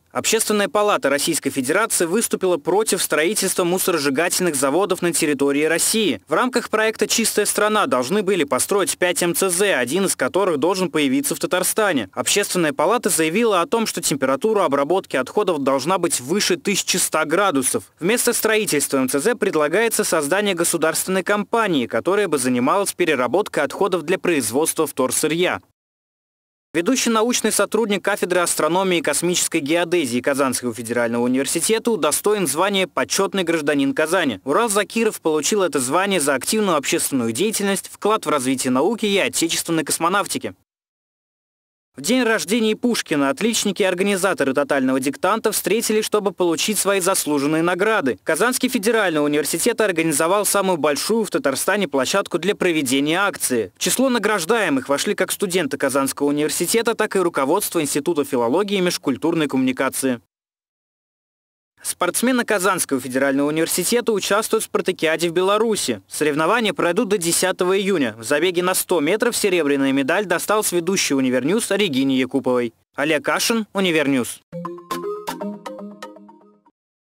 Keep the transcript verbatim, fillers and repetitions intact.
Общественная палата Российской Федерации выступила против строительства мусоросжигательных заводов на территории России. В рамках проекта «Чистая страна» должны были построить пять эм цэ зэ, один из которых должен появиться в Татарстане. Общественная палата заявила о том, что температура обработки отходов должна быть выше тысячи ста градусов. Вместо строительства эм цэ зэ предлагается создание государственной компании, которая бы занималась переработкой отходов для производства вторсырья. Ведущий научный сотрудник кафедры астрономии и космической геодезии Казанского федерального университета удостоен звания «Почетный гражданин Казани». Урал Закиров получил это звание за активную общественную деятельность, вклад в развитие науки и отечественной космонавтики. В день рождения Пушкина отличники и организаторы «Тотального диктанта» встретились, чтобы получить свои заслуженные награды. Казанский федеральный университет организовал самую большую в Татарстане площадку для проведения акции. В число награждаемых вошли как студенты Казанского университета, так и руководство Института филологии и межкультурной коммуникации. Спортсмены Казанского федерального университета участвуют в спартакиаде в Беларуси. Соревнования пройдут до десятого июня. В забеге на сто метров серебряная медаль досталась ведущей Универньюз Регине Якуповой. Олег Кашин, Универньюз.